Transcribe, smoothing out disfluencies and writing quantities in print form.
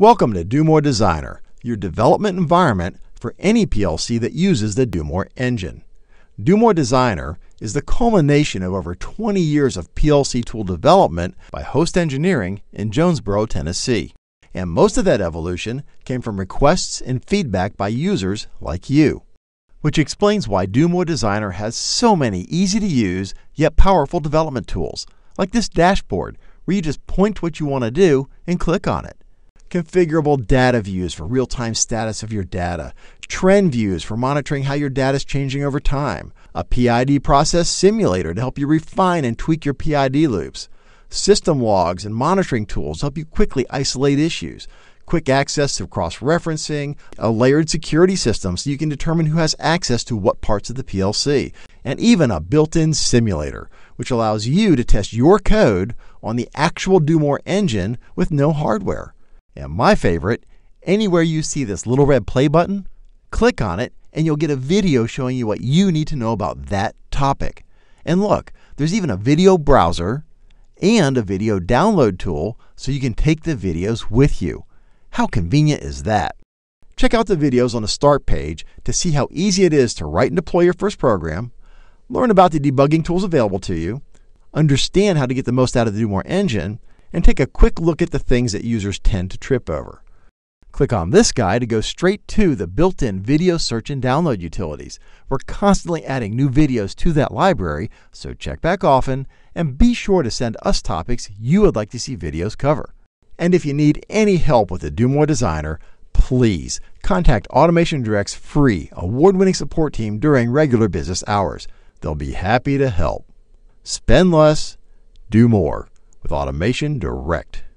Welcome to Do More Designer, your development environment for any PLC that uses the Do More engine. Do More Designer is the culmination of over 20 years of PLC tool development by Host Engineering in Jonesboro, Tennessee. And most of that evolution came from requests and feedback by users like you, which explains why Do More Designer has so many easy-to-use yet powerful development tools, like this dashboard where you just point what you want to do and click on it. Configurable data views for real-time status of your data, trend views for monitoring how your data is changing over time, a PID process simulator to help you refine and tweak your PID loops, system logs and monitoring tools to help you quickly isolate issues, quick access to cross-referencing, a layered security system so you can determine who has access to what parts of the PLC, and even a built-in simulator, which allows you to test your code on the actual Do More engine with no hardware. And my favorite, anywhere you see this little red play button, click on it and you'll get a video showing you what you need to know about that topic. And look, there's even a video browser and a video download tool so you can take the videos with you. How convenient is that? Check out the videos on the start page to see how easy it is to write and deploy your first program, learn about the debugging tools available to you, understand how to get the most out of the Do More engine, and take a quick look at the things that users tend to trip over. Click on this guide to go straight to the built-in video search and download utilities. We're constantly adding new videos to that library, so check back often and be sure to send us topics you would like to see videos cover. And if you need any help with the Do More Designer, please contact Automation Direct's free, award-winning support team during regular business hours. They'll be happy to help. Spend less, do more with Automation Direct.